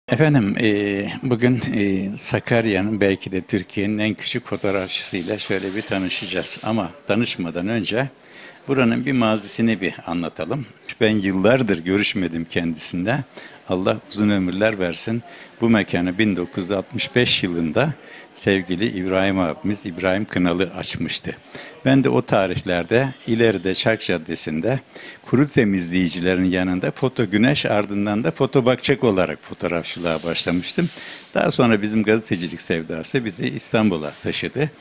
Efendim, bugün Sakarya'nın belki de Türkiye'nin en küçük fotoğrafçısıyla şöyle bir tanışacağız. Ama tanışmadan önce buranın bir mazisini bir anlatalım. Ben yıllardır görüşmedim kendisiyle. Allah uzun ömürler versin. Bu mekanı 1965 yılında sevgili İbrahim abimiz İbrahim Kınalı açmıştı. Ben de o tarihlerde ileride Çark Caddesi'nde kuru temizleyicilerin yanında foto güneş ardından da foto bakçak olarak fotoğrafçılığa başlamıştım. Daha sonra bizim gazetecilik sevdası bizi İstanbul'a taşıdı.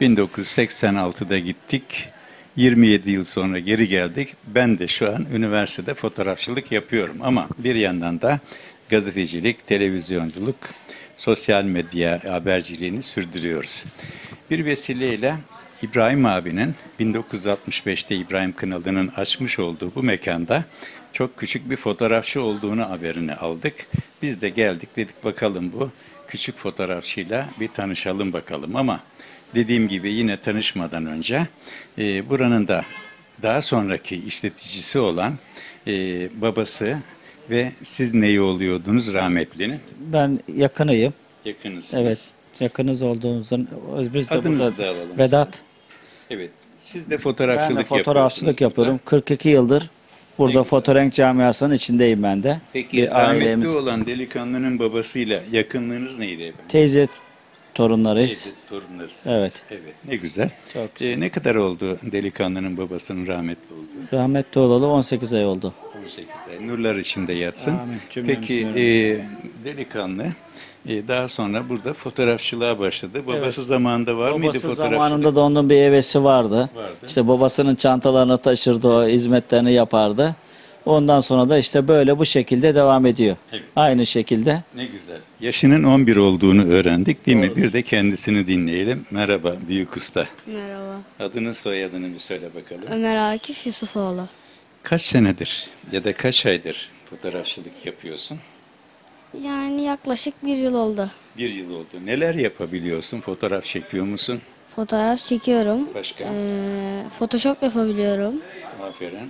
1986'da gittik. 27 yıl sonra geri geldik. Ben de şu an üniversitede fotoğrafçılık yapıyorum ama bir yandan da gazetecilik, televizyonculuk, sosyal medya haberciliğini sürdürüyoruz. Bir vesileyle İbrahim abinin 1965'te İbrahim Kınalı'nın açmış olduğu bu mekanda çok küçük bir fotoğrafçı olduğunu haberini aldık. Biz de geldik dedik bakalım bu küçük fotoğrafçıyla bir tanışalım bakalım ama dediğim gibi yine tanışmadan önce buranın da daha sonraki işleticisi olan babası ve siz neyi oluyordunuz rahmetlinin? Ben yakınıyım. Evet, Yakınısınız. yakınız olduğumuzdan biz de burada Adınızı da alalım sizin. Vedat. Evet. Siz de Ben de fotoğrafçılık fotoğrafçılık yapıyorsunuz burada. yapıyorum. 42 yıldır Ne burada güzel. fotorenk camiasının içindeyim ben de. Peki Bir rahmetli ailemiz, olan delikanlının babasıyla yakınlığınız neydi efendim? teyze torunlarıyız. Teyze, torunlarısınız. Evet, Evet, ne güzel. çok güzel. Ne kadar oldu delikanlının babasının rahmetli olduğu? Rahmetli olalı 18 ay oldu. 18 ay. Nurlar içinde yatsın. Amin. Cümlemiz Peki nurlar. delikanlı daha sonra burada fotoğrafçılığa başladı. Babası Evet. zamanında var mıydı Babası fotoğrafçılık? zamanında da onun bir hevesi vardı. Vardı. İşte babasının çantalarını taşırdı, o hizmetlerini yapardı. Ondan sonra da işte böyle bu şekilde devam ediyor. Evet. Aynı şekilde. Ne güzel. Yaşının 11 olduğunu öğrendik değil mi? Doğrudur. Bir de kendisini dinleyelim. Merhaba büyük usta. Merhaba. Adını soyadını bir söyle bakalım. Ömer Akif Yusufoğlu. Kaç senedir ya da kaç aydır fotoğrafçılık yapıyorsun? Yani yaklaşık bir yıl oldu. Bir yıl oldu. Neler yapabiliyorsun? Fotoğraf çekiyor musun? Fotoğraf çekiyorum. Başka? Photoshop yapabiliyorum. Aferin.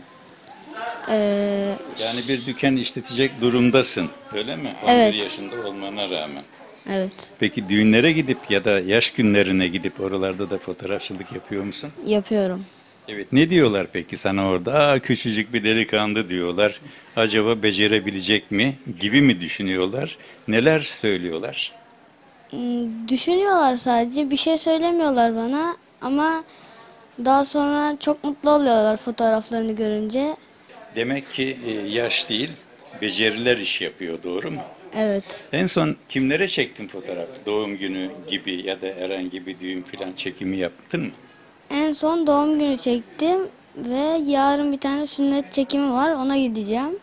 Ee, Yani bir dükkan işletecek durumdasın. Öyle mi? 11 Evet. yaşında olmana rağmen. evet, Peki düğünlere gidip ya da yaş günlerine gidip oralarda da fotoğrafçılık yapıyor musun? yapıyorum. Evet. Ne diyorlar peki sana orada? Aa, küçücük bir delikanlı diyorlar. Acaba becerebilecek mi gibi mi düşünüyorlar? Neler söylüyorlar? Düşünüyorlar sadece. Bir şey söylemiyorlar bana. Ama daha sonra çok mutlu oluyorlar fotoğraflarını görünce. Demek ki yaş değil, beceriler iş yapıyor, doğru mu? Evet. En son kimlere çektin fotoğraf? Doğum günü gibi ya da herhangi bir düğün falan çekimi yaptın mı? En son doğum günü çektim. Ve yarın bir tane sünnet çekimi var. Ona gideceğim.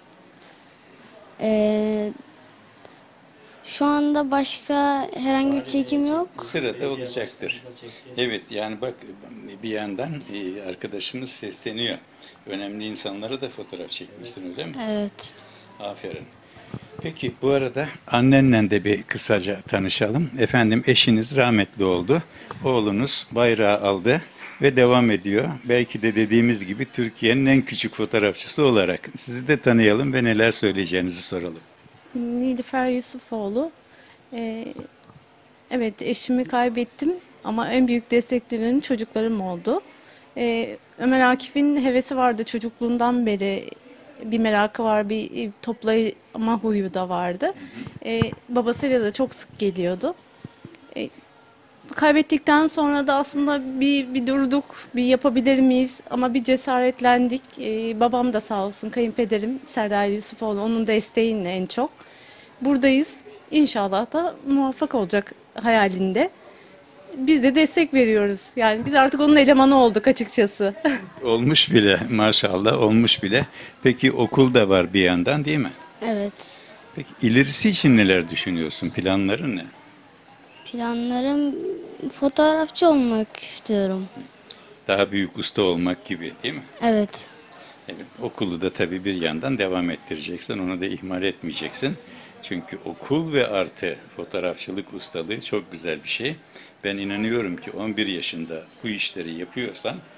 Ee, Şu anda başka herhangi bir çekim yok. Sırada olacaktır. Evet, yani bak bir yandan arkadaşımız sesleniyor. Önemli insanlara da fotoğraf çekmişsin öyle mi? Evet. Aferin. Peki bu arada annenle de bir kısaca tanışalım. Efendim eşiniz rahmetli oldu. Oğlunuz bayrağı aldı ve devam ediyor. Belki de dediğimiz gibi Türkiye'nin en küçük fotoğrafçısı olarak. Sizi de tanıyalım ve neler söyleyeceğinizi soralım. Nilüfer Yusufoğlu. Ee, evet, eşimi kaybettim ama en büyük desteklerim çocuklarım oldu. Ömer Akif'in hevesi vardı çocukluğundan beri. Bir merakı var, bir toplama huyu da vardı. Babasıyla da çok sık geliyordu. Ee, Kaybettikten sonra da aslında bir durduk, bir yapabilir miyiz? Ama bir cesaretlendik. Babam da sağ olsun, kayınpederim Serdar Yusufoğlu, onun desteğiyle en çok. Buradayız. İnşallah da muvaffak olacak hayalinde. Biz de destek veriyoruz. Yani biz artık onun elemanı olduk açıkçası. Olmuş bile maşallah olmuş bile. Peki okul da var bir yandan değil mi? Evet. Peki ilerisi için neler düşünüyorsun? Planların ne? Planlarım fotoğrafçı olmak istiyorum. Daha büyük usta olmak gibi değil mi? Evet. Evet, okulu da tabii bir yandan devam ettireceksin. Onu da ihmal etmeyeceksin. Çünkü okul ve artı fotoğrafçılık ustalığı çok güzel bir şey. Ben inanıyorum ki 11 yaşında bu işleri yapıyorsan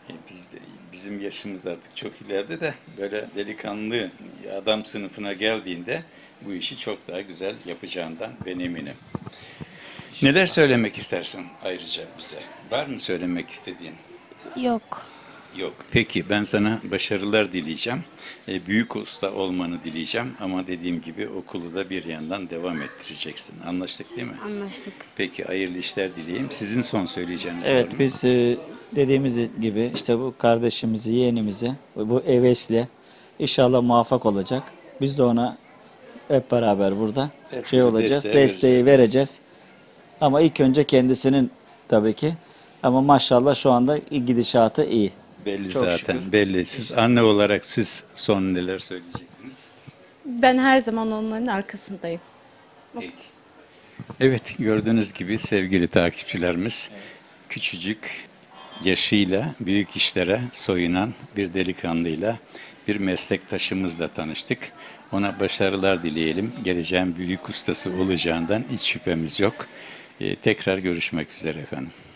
Bizim yaşımız artık çok ileride de böyle delikanlı adam sınıfına geldiğinde bu işi çok daha güzel yapacağından ben eminim. Neler söylemek istersin ayrıca bize? Var mı söylemek istediğin? Yok. Yok. Peki ben sana başarılar dileyeceğim. Büyük usta olmanı dileyeceğim ama dediğim gibi okulu da bir yandan devam ettireceksin. Anlaştık değil mi? Anlaştık. Peki hayırlı işler dileyeyim. Sizin son söyleyeceğiniz var Evet mı? biz dediğimiz gibi işte bu kardeşimizi, yeğenimizi bu hevesle inşallah muvaffak olacak. Biz de ona hep beraber burada Hep şey olacağız, desteği desteği vereceğiz. Ama ilk önce kendisinin tabii ki. Ama maşallah şu anda gidişatı iyi. Belli Çok zaten, şükür. belli. Siz anne olarak siz son neler söyleyeceksiniz? Ben her zaman onların arkasındayım. Peki. Evet, gördüğünüz gibi sevgili takipçilerimiz, küçücük yaşıyla büyük işlere soyunan bir delikanlıyla, bir meslektaşımızla tanıştık. Ona başarılar dileyelim. Geleceğin büyük ustası olacağından hiç şüphemiz yok. Tekrar görüşmek üzere efendim.